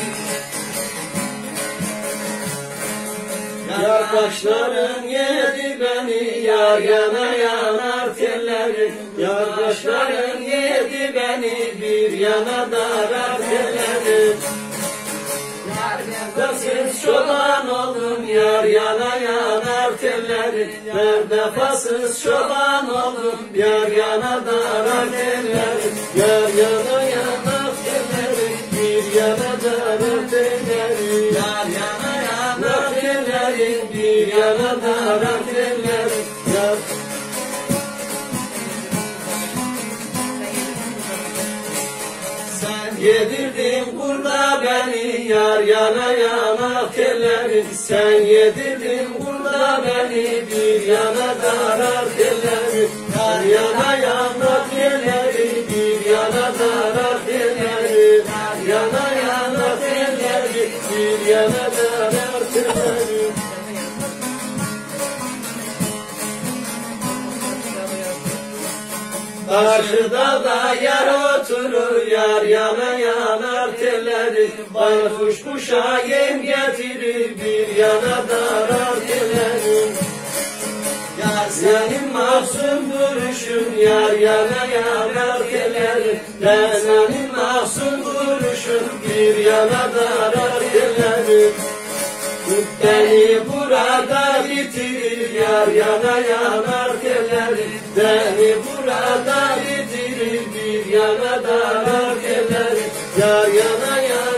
Yar kaşların yedi beni, yar yana yanar telleri. Yar kaşların yedi beni, bir yana darar telleri. Vefasız çoban oldum, yar yana yanar telleri. Ben vefasız çoban oldum, yar yana darar telleri. Yar yana yanar telleri, bir yana darar telleri. Yar yana yanar telleri, bir yana darar telleri. Yar yedirdin burada beni, yar yana yana telleri. Sen yedirdin burada beni, bir yana darar telleri. Yar yana yana telleri, bir yana darar telleri. Yar yana yana telleri, bir yana darar telleri. Karşıda da yar oturur, yar yana yanar telleri. Bana kuş kuşa yem getirir, bir yana darar telleri. Yar senin mahzun duruşun, yar yana yanar telleri. Ben senin mahzun duruşun, bir yana darar telleri. Beni burada bitirir, yar yana yanar telleri. Beni burada bitirir, bir yana darar telleri. Yar yana yanar